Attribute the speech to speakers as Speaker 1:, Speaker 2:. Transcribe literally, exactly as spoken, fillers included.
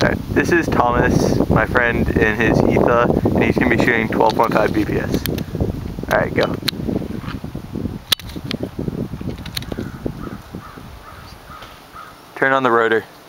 Speaker 1: Alright, this is Thomas, my friend, in his E T H A, and he's going to be shooting twelve point five B P S. Alright, go. Turn on the rotor.